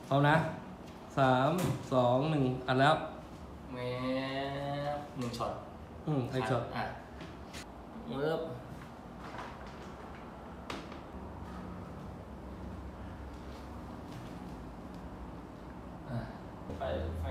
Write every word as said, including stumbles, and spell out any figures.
พร้อมนะสามสองหนึ่งอัดแล้วแมสหนึ่งช็อตอืมไอช็อตอ่ะเริ่มไปไฟ